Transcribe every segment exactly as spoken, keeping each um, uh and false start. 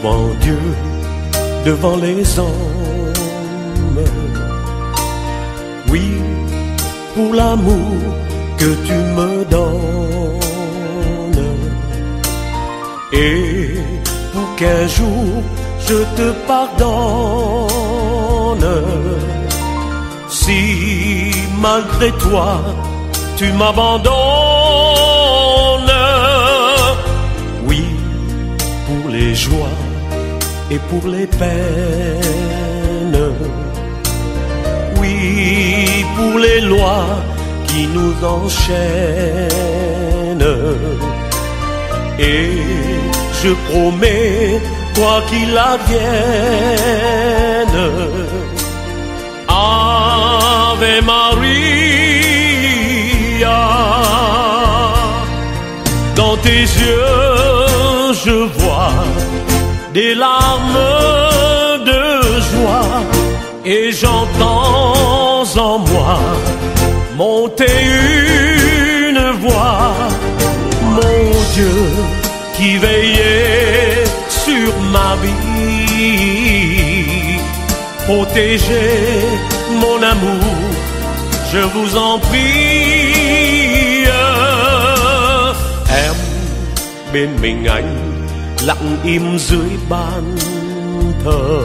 devant Dieu, devant les hommes. Oui, pour l'amour que tu me donnes, et pour qu'un jour je te pardonne. Si malgré toi tu m'abandonnes, oui, pour les joies et pour les peines, oui, pour les lois qui nous enchaînent, et je promets, quoi qu'il advienne, Ave Maria, dans tes yeux je vois des larmes de joie, et j'entends en moi monter une voix. Mon Dieu qui veillait sur ma vie, protégez mon amour, je vous en prie. Em bên mình anh, lặng im dưới ban thờ,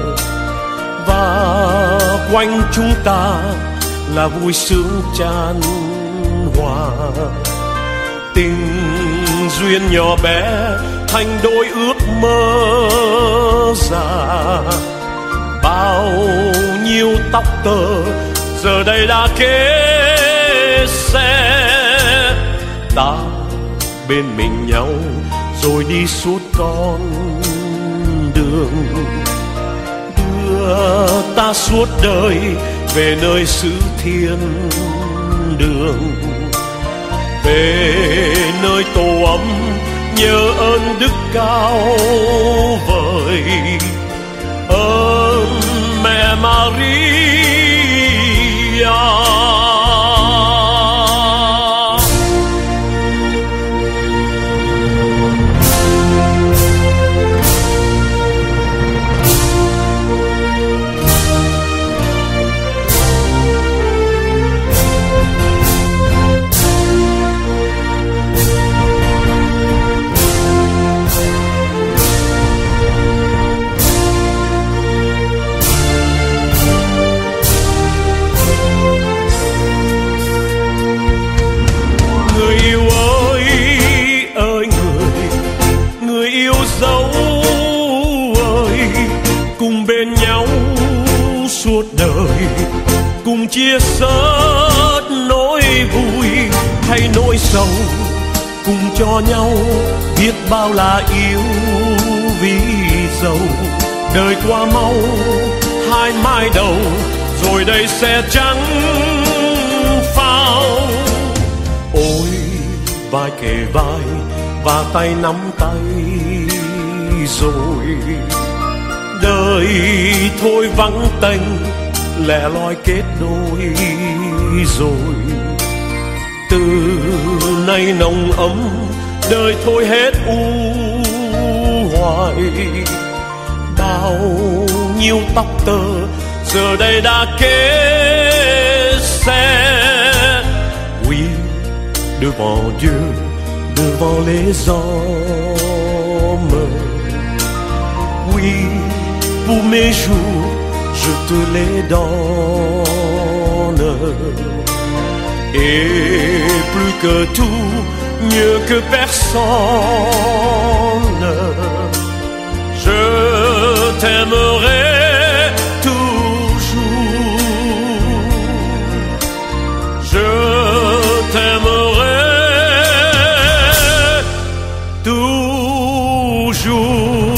và quanh chúng ta là vui sướng chan hòa. Tình duyên nhỏ bé thành đôi ước mơ già, bao nhiêu tóc tơ giờ đây đã kết xe. Ta bên mình nhau rồi đi suốt con đường, đưa ta suốt đời về nơi xứ thiên đường, về nơi tổ ấm nhớ ơn đức cao vời. Ơn mẹ Maria, suốt đời cùng chia sớt nỗi vui hay nỗi sầu, cùng cho nhau biết bao là yêu vì giàu. Đời qua mau hai mai đầu rồi đây sẽ trắng phao. Ôi vai kề vai và tay nắm tay rồi, đời thôi vắng tênh lẻ loi kết đôi rồi. Từ nay nồng ấm đời thôi hết u hoài, bao nhiêu tóc tơ giờ đây đã kết xe. Oui, devant Dieu, devant les hommes, oui, pour mes jours, je te les donne. Et plus que tout, mieux que personne, je t'aimerai toujours. Je t'aimerai toujours.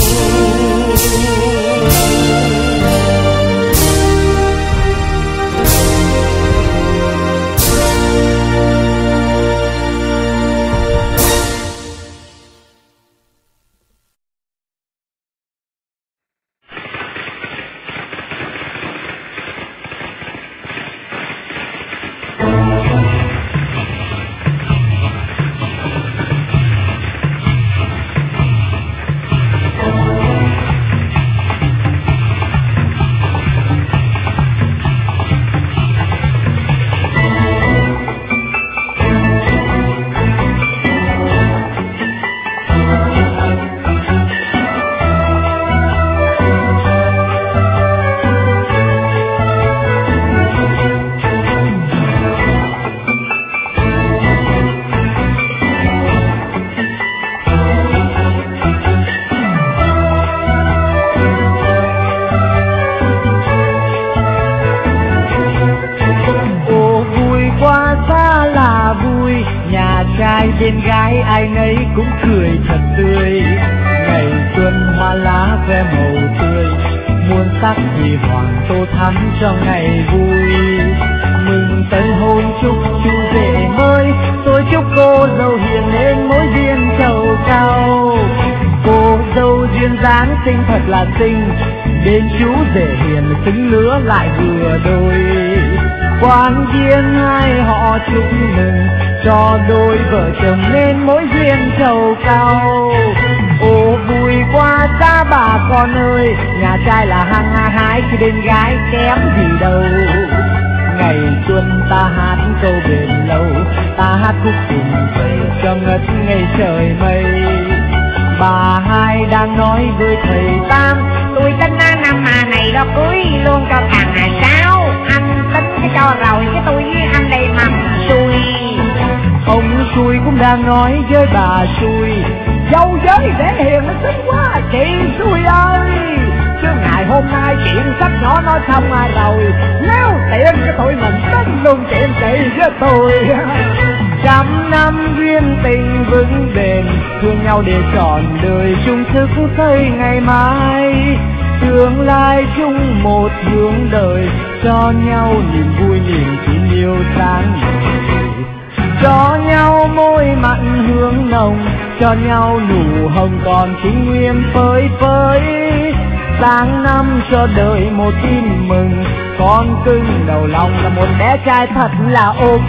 trai bên gái ai nấy cũng cười thật tươi. Ngày xuân hoa lá khoe màu tươi, muôn sắc vì hoàng tô thắm cho ngày vui. Mừng tân hôn chúc chú rể mới, tôi chúc cô dâu hiền nên mối duyên trầu cao. Cô dâu duyên dáng xinh thật là xinh, bên chú rể hiền xứng lứa lại vừa đôi. Quan viên hai họ chúc mừng cho đôi vợ chồng nên mối duyên trầu cao. Ô vui quá xa bà con ơi, nhà trai là hăng hái khi bên gái kém gì đâu. Ngày xuân ta hát câu bền lâu, ta hát khúc cùng vầy cho ngất ngày trời mây. Bà hai đang nói với thầy Tam, tôi tính năm mà này đó cưới luôn cho thằng này sao. Anh tính cái cho rồi cái tôi với anh đây mầm xui. Ông xui cũng đang nói với bà xui, dâu giới để hiền nó xinh quá chị xui ơi. Chứ ngày hôm nay chuyện sắp nhỏ nói xong mà rồi, nếu tiện cái tụi mình tính luôn chuyện chị với tôi. Trăm năm duyên tình vững bền, thương nhau để trọn đời chung sức xây ngày mai. Tương lai chung một hướng đời, cho nhau niềm vui niềm tin yêu sáng ngời. Cho nhau môi mặn hương nồng, cho nhau nụ hồng còn chính nguyên phơi phới. Sáng năm cho đời một tin mừng, con cưng đầu lòng là một bé trai thật là ok.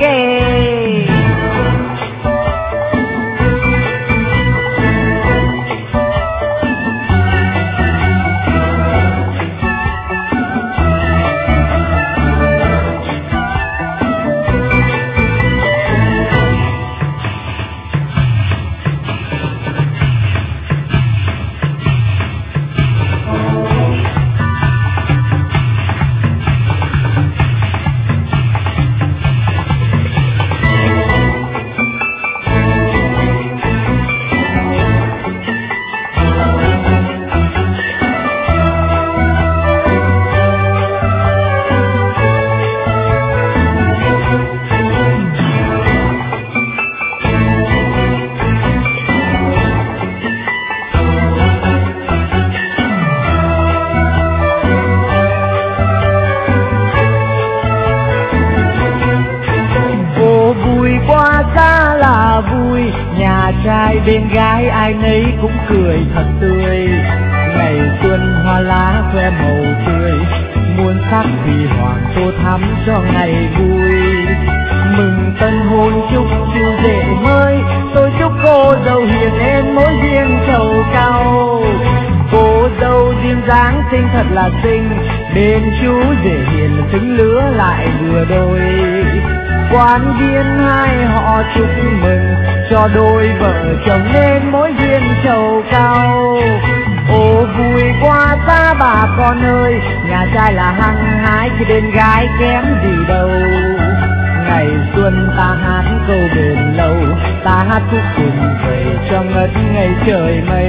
Trai bên gái ai nấy cũng cười thật tươi. Ngày xuân hoa lá khoe màu tươi, muôn sắc vì hoàng tô thắm cho ngày vui. Mừng tân hôn chúc chú rể mới, tôi chúc cô dâu hiền nên mối duyên trầu cao. Cô dâu duyên dáng xinh thật là xinh, bên chú rể hiền xứng lứa lại vừa đôi. Quan viên hai họ chúc mừng cho đôi vợ chồng nên mối duyên trầu cao. Ô vui quá xa bà con ơi, nhà trai là hăng hái khi bên gái kém gì đâu. Ngày xuân ta hát câu bền lâu, ta hát khúc cùng vầy cho ngất ngày trời mây.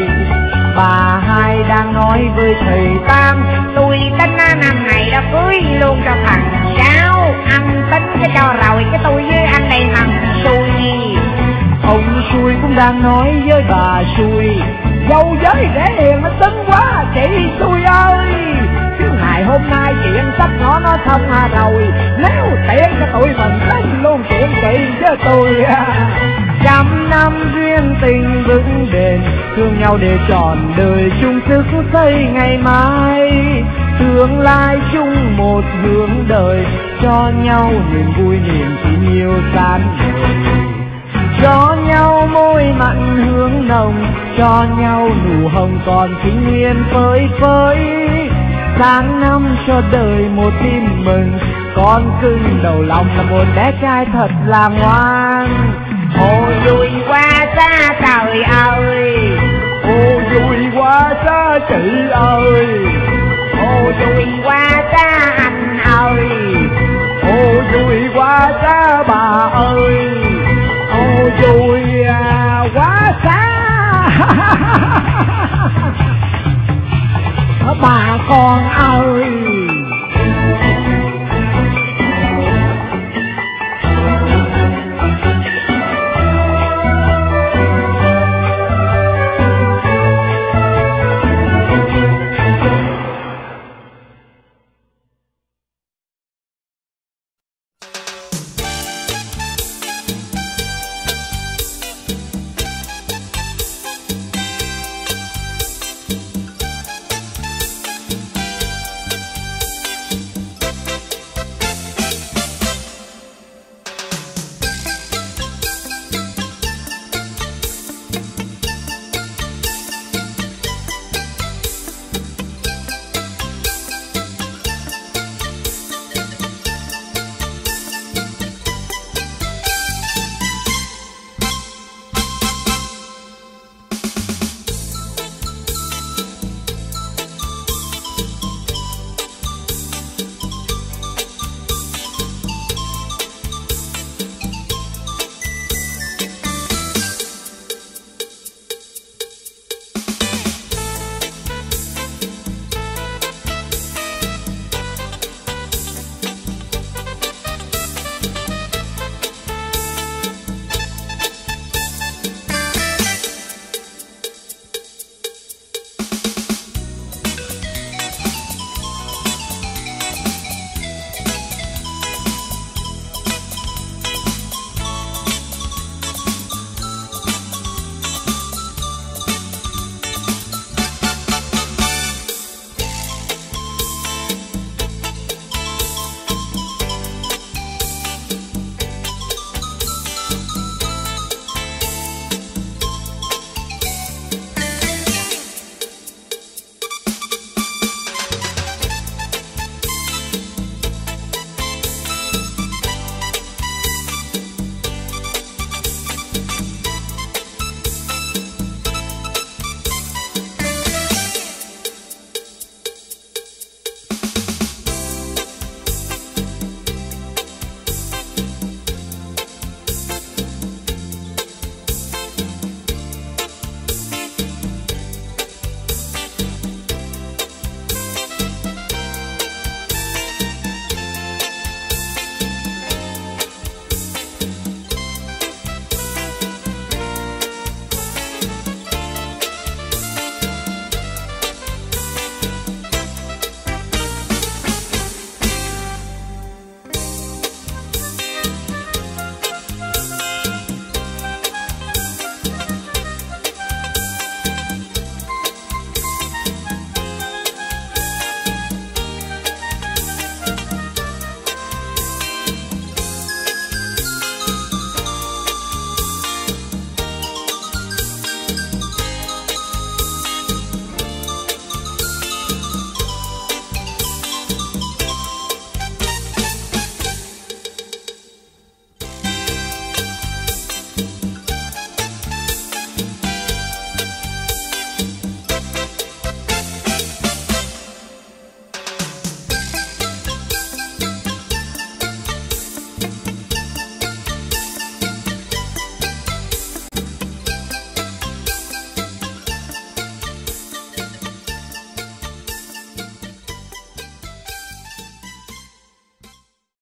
Bà hai đang nói với thầy Tam, tôi tính năm này đã cưới luôn cho thằng Sáu. Anh tính cái cho rồi cái tôi với anh đây mầm xui. Ông xui cũng đang nói với bà xui, dâu giới để hiền nó tính quá chị xui ơi. Chứ ngày hôm nay chuyện sắp nhỏ nó xong à rồi, nếu tiện cho tụi mình tính luôn chuyện chị với tôi. Trăm năm duyên tình vững bền, thương nhau để trọn đời chung sức xây ngày mai. Tương lai chung một hướng đời, cho nhau niềm vui niềm tin yêu san đời. Cho nhau môi mặn hương nồng, cho nhau nụ hồng còn chính nguyên phơi phới. Sáng năm cho đời một tin mừng, con cưng đầu lòng là một bé trai thật là ngoan. Ô vui quá xa trời ơi, ô vui quá xa chị ơi, ô vui quá